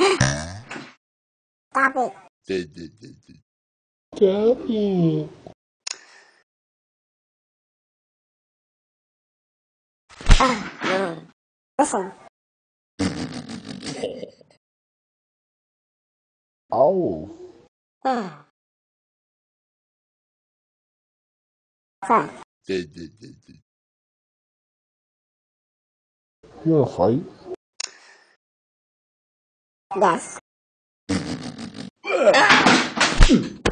Stop it. Daddy. Listen. Oh. Son. You wanna fight? Yes.